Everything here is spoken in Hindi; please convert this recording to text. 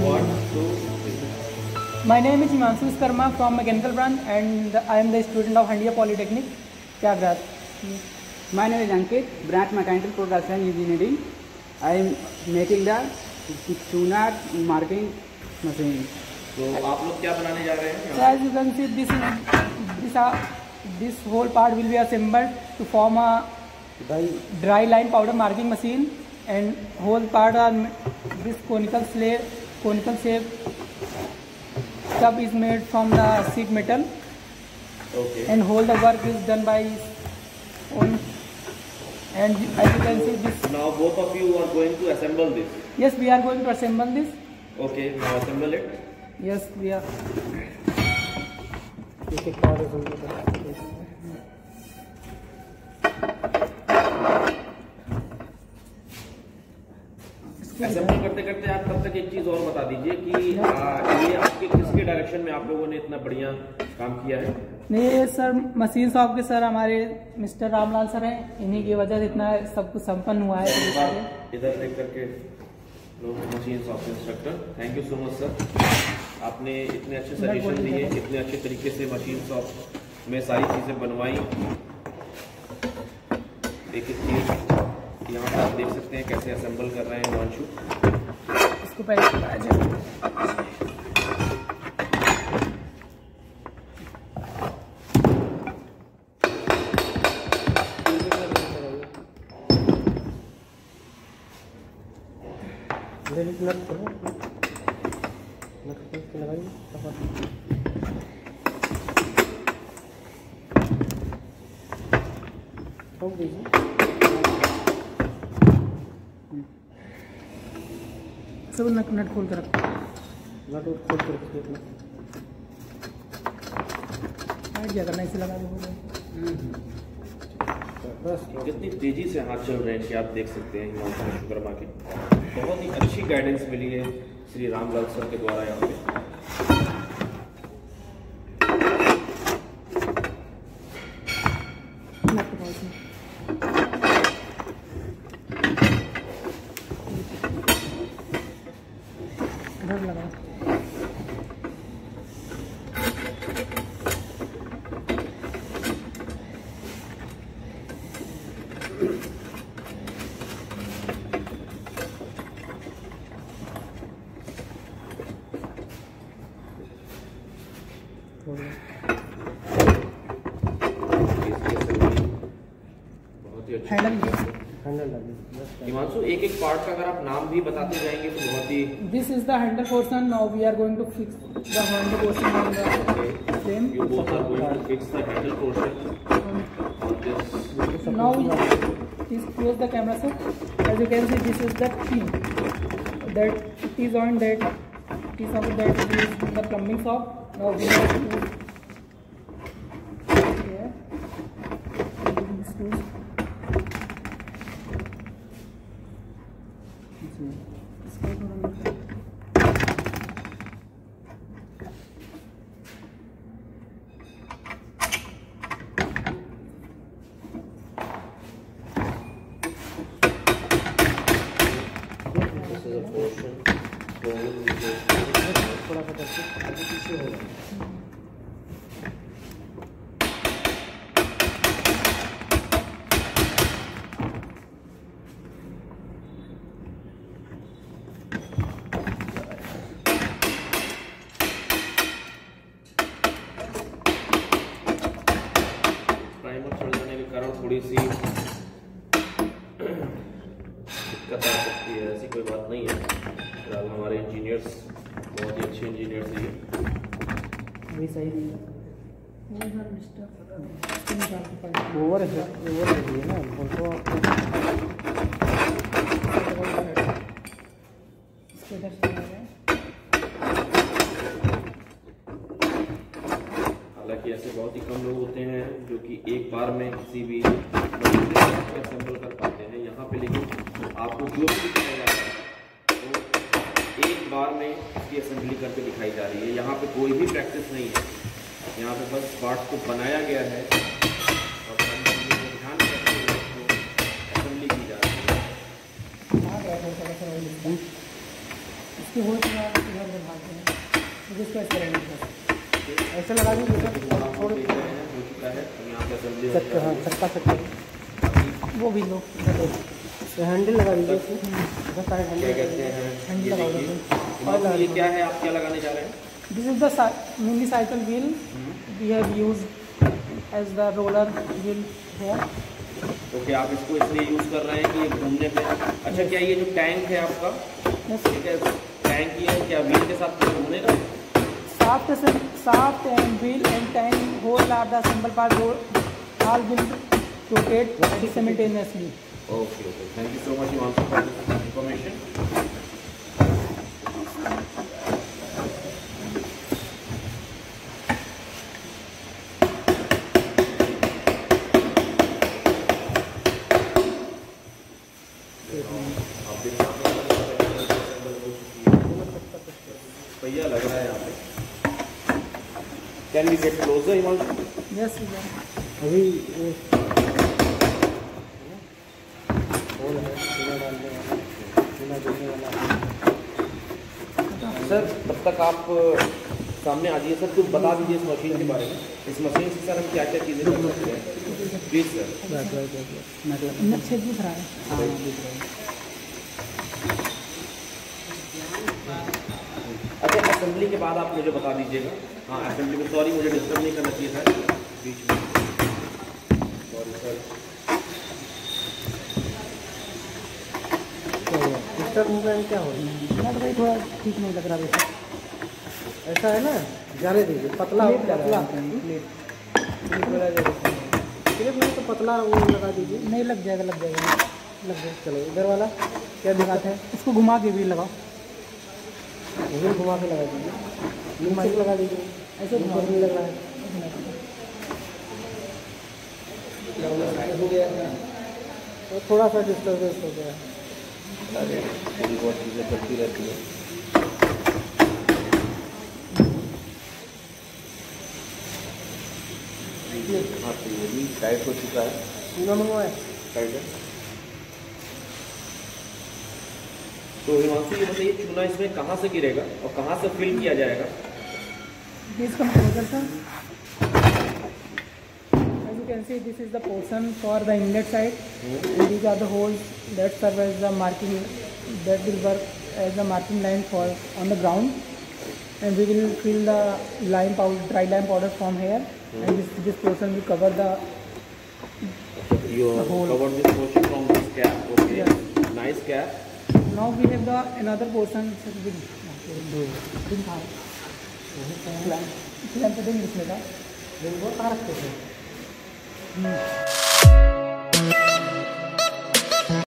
1, 2, 3. My name is Himanshu Karma from Mechanical branch and I am the student of Handia Polytechnic, Prayagraj. My name is Ankit, branch Mechanical Production Engineering. I am making the tuner marking machine. तो आप लोग क्या बनाने जा रहे हैं? So as you can see, this whole part will be assembled to form a dry line powder marking machine, and whole part are this conical shape cup is made from the sheet metal. Okay. And whole the work is done by own. And as you can see this. Now both of you are going to assemble this. Yes, we are going to assemble this. Okay, now assemble it. Yes, we are. Assemble करते करते आप तब तक एक चीज और बता दीजिए कि ये आपके किसके डायरेक्शन में आप लोगों ने इतना बढ़िया काम किया है? नहीं सर, मशीन शॉप के सर हमारे मिस्टर रामलाल सर हैं, इन्हीं की वजह से इतना सब कुछ संपन्न हुआ है। इधर देख करके लोग machine shop instructor, thank you so much sir, आपने इतने अच्छे सजेशन दिए, इतने अच्छे तरीके से मशीन शॉप में सारी चीज़ें बनवाई। एक एक चीज यहाँ पर आप देख सकते हैं कैसे असेंबल कर रहे हैं हिमांशु। इसको पहले लगाया जाए। सब नट खोल कर रखो, नट खोल कर रखो, आइडिया करना इसे लगा दो। कितनी तेजी से हाथ चल रहे हैं कि आप देख सकते हैं हिमांशु विश्वकर्मा की बहुत ही अच्छी गाइडेंस मिली है श्री रामलाल सर के द्वारा यहाँ पे। हिमांशु एक एक पार्ट का अगर आप नाम भी बताते जाएंगे तो बहुत ही। This is the handle portion, now we are going to fix the handle portion on the frame. You both are going to fix the handle portion on this. Now please close the camera sir. As you can see, this is the pin that it is on that, it is on that is the plumbing shop. Now we have to here this tools. थोड़ा सा करके आगे पीछे होगा। प्राइमर चढ़ जाने के कारण थोड़ी सी दिक्कत आ सकती है, ऐसी कोई बात नहीं है। फिलहाल हमारे इंजीनियर्स बहुत ही अच्छे इंजीनियर्स हैं। अभी सही नहीं है, ओवर है ना फोटो इसको इधर से लगा है। हालांकि ऐसे बहुत ही कम लोग होते हैं जो कि एक बार में किसी भी असेंबल कर पाते हैं यहाँ पे, लेकिन आपको जो भी दिखाया जा रहा है तो एक बार में इसकी असेंबली करके दिखाई जा रही है। यहाँ पे कोई भी प्रैक्टिस नहीं है, यहाँ पे बस पार्ट्स को बनाया गया है और ध्यान रखते हुए असेंबली की जा रही है। इसकी होल इधर भागते हैं तो इसको ऐसे रहेंगे ऐसे लगा दीजिए सर। हो चुका है। अब यहाँ पे असेंबली चक्का वो भी लो हैंडल लगा दीजिए इसमें। क्या कहते हैं हैंडल ये लगा देखिए। दो। ये क्या है, आप क्या लगाने जा रहे हैं? This is the mini cycle wheel we have use as the roller wheel है। ओके, आप इसको इसलिए यूज़ कर रहे हैं कि ये घूमने पे। अच्छा, क्या ये जो टैंक है आपका, ठीक है, टैंक ही है, क्या व्हील के साथ घूमेगा? Shaft and wheel and tank hole are the assemble part. All will rotate simultaneously. Okay. Thank you so much, Himanshu, for this information. पहिया लग रहा है यहाँ पे। Can we get closer, Himanshu? Yes, we can. अभी सर, तब तक आप सामने आ जाइए सर, कुछ बता दीजिए इस मशीन के बारे में। इस मशीन से सर हम क्या क्या चीज़ें कर सकते हैं, प्लीज़ सर। नक्शे दिख रहा है। अच्छा, असेंबली के बाद आप मुझे बता दीजिएगा। हाँ, असेंबली में सॉरी, मुझे डिस्टर्ब नहीं करना चाहिए था बीच में, सॉरी सर। डिस्टर्ब हो गया क्या हो रहा मैं तो भाई थोड़ा ठीक नहीं लग रहा वैसे। ऐसा है ना, जाने दीजिए पतला प्लेट लगा पतला देते हैं, प्लेट। सिर्फ नहीं तो पतला वो लगा दीजिए। नहीं लग जाएगा लग जाएगा। चलो इधर वाला क्या दिक्कत है? इसको घुमा के भी लगाओ। इधर घुमा के लगा दीजिए, नीचे को लगा दीजिए। ऐसे घुमा ऊपर नहीं लग रहा है। तो थोड़ा सा डिस्टर्बेंस हो गया। अरे थोड़ी बहुत चीज़ें चलती रहती हैं। हाँ, तो ये भी टाइट हो चुका है। चूना मंगवाए टाइट है। तो हिमांशु, ये बताइए, चूना इसमें कहाँ से गिरेगा और कहाँ से फिल किया जाएगा? This come closer, sir. As you can see, this is the portion for the inlet side, and these are the holes that serve as the marking, that will work as the marking line for on the ground, and we will fill the lime powder, dry lime powder from here, and this portion will cover the You hole. covered this portion from this cap. Okay, Yes. nice cap. Now we have the another portion. Clamp इसमें का कहाँ रखते थे?